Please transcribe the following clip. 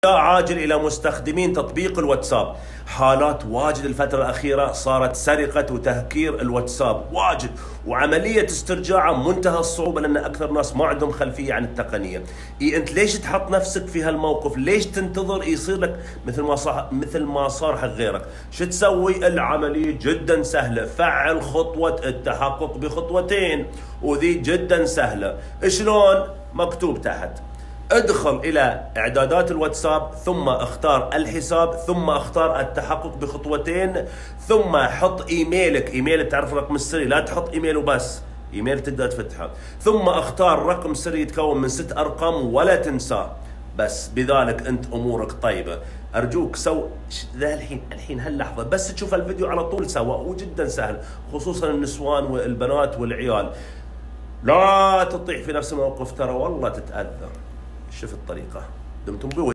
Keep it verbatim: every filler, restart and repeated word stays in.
عاجل إلى مستخدمين تطبيق الواتساب. حالات واجد الفترة الأخيرة صارت سرقة وتهكير الواتساب واجد، وعملية استرجاعه منتهى الصعوبة لأن أكثر ناس ما عندهم خلفية عن التقنية. إي أنت ليش تحط نفسك في هالموقف؟ ليش تنتظر يصير لك مثل ما صار مثل ما صار حق غيرك؟ شو تسوي؟ العملية جدا سهلة، فعل خطوة التحقق بخطوتين، وذي جدا سهلة. شلون؟ مكتوب تحت. ادخل الى اعدادات الواتساب، ثم اختار الحساب، ثم اختار التحقق بخطوتين، ثم حط ايميلك، ايميل تعرف رقم السري، لا تحط ايميل وبس، ايميل تقدر تفتحه، ثم اختار رقم سري يتكون من ست ارقام ولا تنساه. بس بذلك انت امورك طيبه. ارجوك سو ذا الحين الحين هاللحظه بس تشوف الفيديو على طول سوا، وجدا سهل، خصوصا النسوان والبنات والعيال. لا تطيح في نفس الموقف، ترى والله تتاذى. شوف الطريقة. دمتم بود.